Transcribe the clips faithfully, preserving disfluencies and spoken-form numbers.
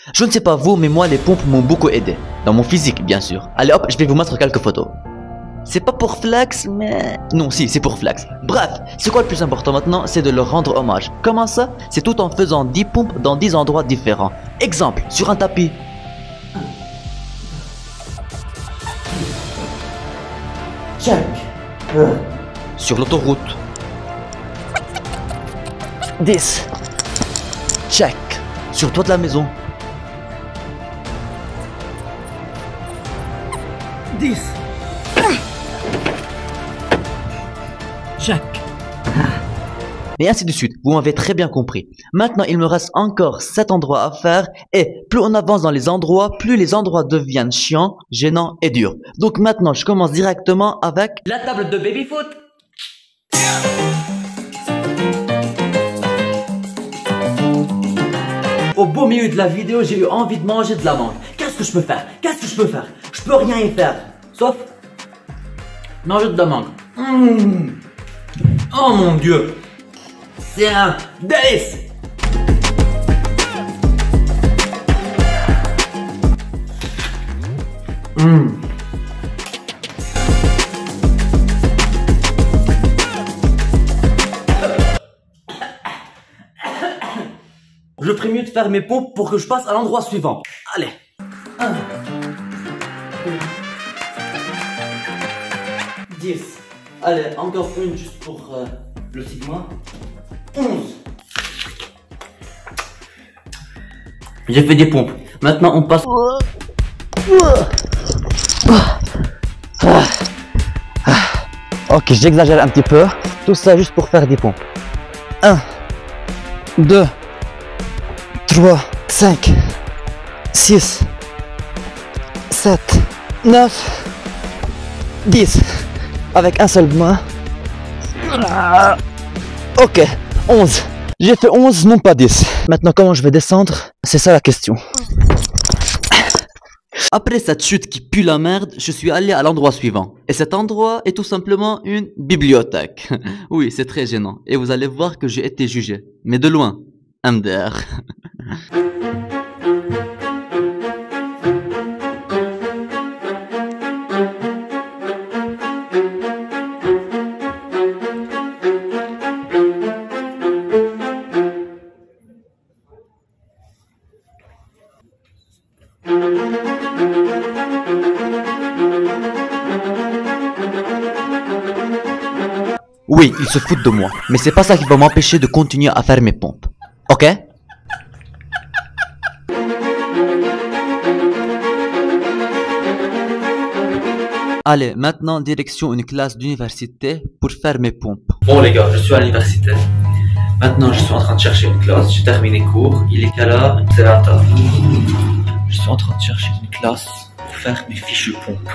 Je ne sais pas vous, mais moi les pompes m'ont beaucoup aidé. Dans mon physique, bien sûr. Allez hop, je vais vous mettre quelques photos. C'est pas pour flex, mais... Non, si, c'est pour flex. Bref, c'est quoi le plus important maintenant? C'est de leur rendre hommage. Comment ça? C'est tout en faisant dix pompes dans dix endroits différents. Exemple, sur un tapis. Check. Euh. Sur l'autoroute. dix. Check. Sur le toit de la maison. dix. Check. Et ainsi de suite, vous m'avez très bien compris. Maintenant, il me reste encore sept endroits à faire et plus on avance dans les endroits, plus les endroits deviennent chiants, gênants et durs. Donc maintenant, je commence directement avec la table de baby-foot. Au beau milieu de la vidéo, j'ai eu envie de manger de la mangue. Qu'est-ce que je peux faire? Qu'est-ce que je peux faire? Je peux rien y faire. Sauf manger de la mangue. Mmh. Oh mon Dieu. C'est un délice. Mmh. Je ferais mieux de faire mes pompes pour que je passe à l'endroit suivant. Allez. un, deux, dix. Allez, encore une juste pour euh, le sigma. onze. J'ai fait des pompes. Maintenant, on passe... Ok, j'exagère un petit peu. Tout ça juste pour faire des pompes. un, deux, trois, cinq, six, sept, neuf, dix. Avec un seul main. Ok, onze. J'ai fait onze, non pas dix. Maintenant, comment je vais descendre? C'est ça la question. Après cette chute qui pue la merde, je suis allé à l'endroit suivant. Et cet endroit est tout simplement une bibliothèque. Oui, c'est très gênant. Et vous allez voir que j'ai été jugé. Mais de loin. M D R. Oui, ils se foutent de moi, mais c'est pas ça qui va m'empêcher de continuer à faire mes pompes. Ok? Allez, maintenant direction une classe d'université pour faire mes pompes. Bon les gars, je suis à l'université. Maintenant je suis en train de chercher une classe, j'ai terminé cours, il est quelle heure? C'est vingt heures. Je suis en train de chercher une classe pour faire mes fichues pompes.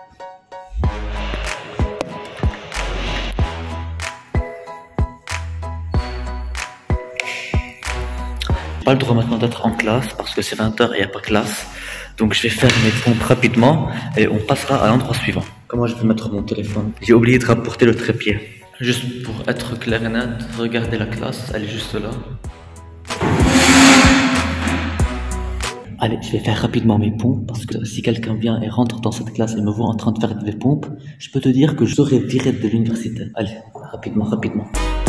Pas le droit maintenant d'être en classe parce que c'est vingt heures et il n'y a pas classe. Donc je vais faire mes pompes rapidement et on passera à l'endroit suivant. Comment je vais mettre mon téléphone? J'ai oublié de rapporter le trépied. Juste pour être clair et net, regardez la classe, elle est juste là. Allez, je vais faire rapidement mes pompes parce que si quelqu'un vient et rentre dans cette classe et me voit en train de faire des pompes, je peux te dire que je serai viré de l'université. Allez, rapidement, rapidement.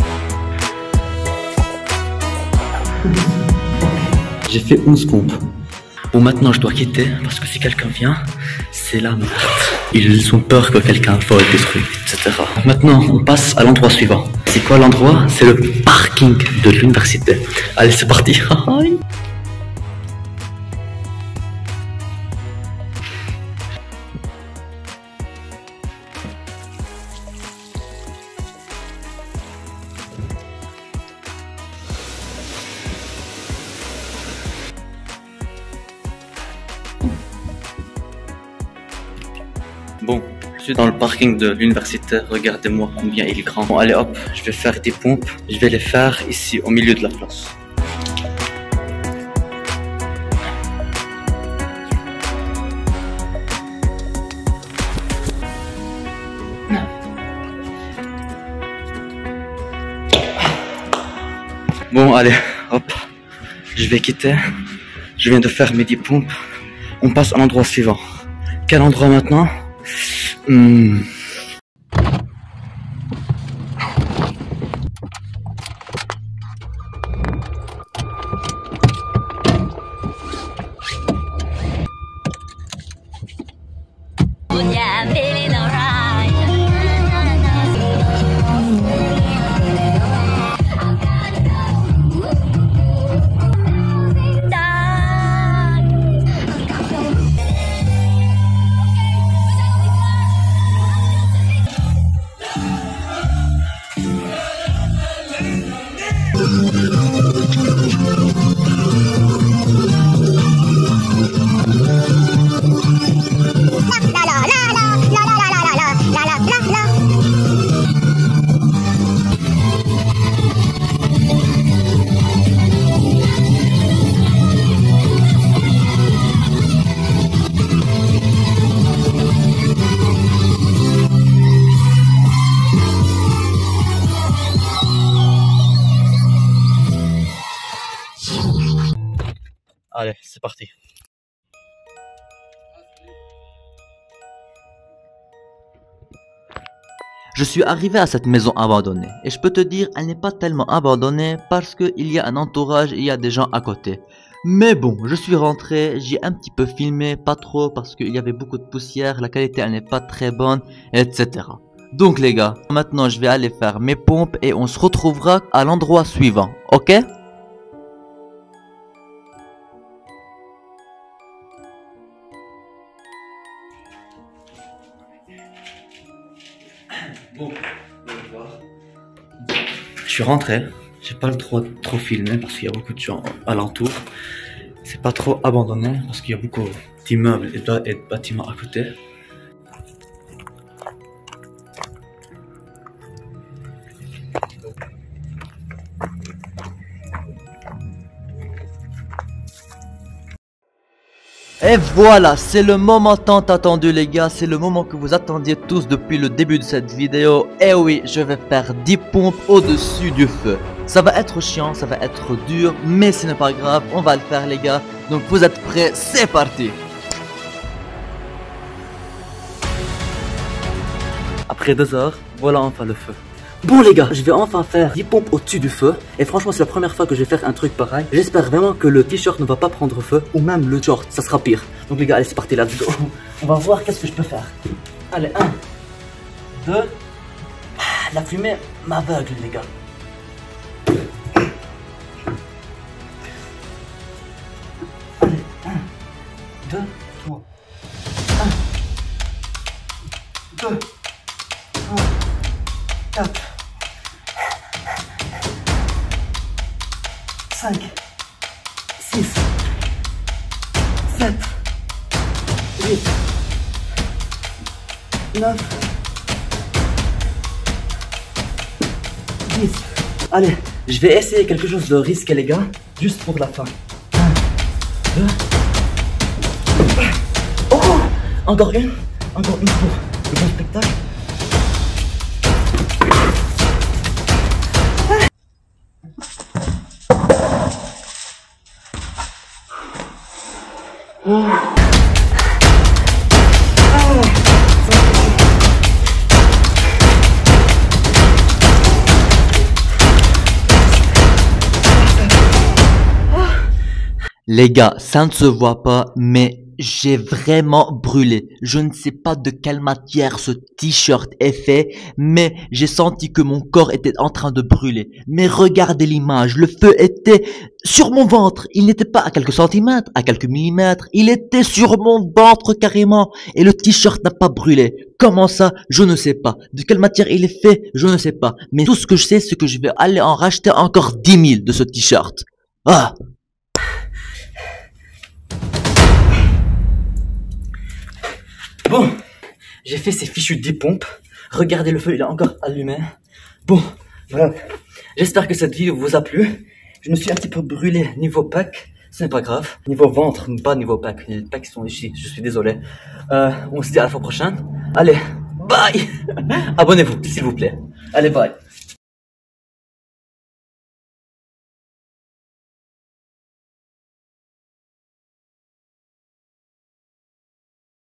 J'ai fait onze pompes. Bon, maintenant je dois quitter parce que si quelqu'un vient, c'est la merde. Ils ont peur que quelqu'un vole, détruit, et cetera. Maintenant, on passe à l'endroit suivant. C'est quoi l'endroit? C'est le parking de l'université. Allez, c'est parti. Bon, je suis dans le parking de l'université, regardez-moi combien il est grand. Bon, allez hop, je vais faire des pompes, je vais les faire ici au milieu de la place. Bon, allez, hop, je vais quitter. Je viens de faire mes dix pompes. On passe à l'endroit suivant. Quel endroit maintenant? hmm. Allez, c'est parti. Je suis arrivé à cette maison abandonnée et je peux te dire elle n'est pas tellement abandonnée parce qu'il y a un entourage et il y a des gens à côté. Mais bon, je suis rentré, j'ai un petit peu filmé, pas trop parce qu'il y avait beaucoup de poussière, la qualité elle n'est pas très bonne, et cetera. Donc les gars, maintenant je vais aller faire mes pompes et on se retrouvera à l'endroit suivant, ok? Bon, je suis rentré, j'ai pas le trop trop filmé parce qu'il y a beaucoup de gens alentour. C'est pas trop abandonné parce qu'il y a beaucoup d'immeubles et de, et de bâtiments à côté. Et voilà, c'est le moment tant attendu les gars, c'est le moment que vous attendiez tous depuis le début de cette vidéo. Et oui, je vais faire dix pompes au-dessus du feu. Ça va être chiant, ça va être dur, mais ce n'est pas grave, on va le faire les gars. Donc vous êtes prêts, c'est parti. Après deux heures, voilà enfin le feu. Bon les gars, je vais enfin faire dix pompes au-dessus du feu. Et franchement c'est la première fois que je vais faire un truc pareil. J'espère vraiment que le t-shirt ne va pas prendre feu. Ou même le short, ça sera pire. Donc les gars, allez c'est parti, let's go. On va voir qu'est-ce que je peux faire. Allez, un, deux. Ah, la fumée m'aveugle les gars. Allez, un, deux, trois. Un, deux, trois, quatre. cinq, six, sept, huit, neuf, dix. Allez, je vais essayer quelque chose de risqué les gars, juste pour la fin. un, deux. Oh, encore une, encore une pour le bon spectacle. Oh. Les gars, ça ne se voit pas, mais j'ai vraiment brûlé. Je ne sais pas de quelle matière ce t-shirt est fait, mais j'ai senti que mon corps était en train de brûler. Mais regardez l'image, le feu était sur mon ventre. Il n'était pas à quelques centimètres, à quelques millimètres. Il était sur mon ventre carrément. Et le t-shirt n'a pas brûlé. Comment ça? Je ne sais pas. De quelle matière il est fait? Je ne sais pas. Mais tout ce que je sais, c'est que je vais aller en racheter encore dix mille de ce t-shirt. Ah! Bon, j'ai fait ces fichus dix pompes. Regardez, le feu, il est encore allumé. Bon, voilà. J'espère que cette vidéo vous a plu. Je me suis un petit peu brûlé niveau pack. Ce n'est pas grave. Niveau ventre, pas niveau pack. Les packs sont ici, je suis désolé. Euh, on se dit à la fois prochaine. Allez, bye. Abonnez-vous, s'il vous plaît. Allez, bye.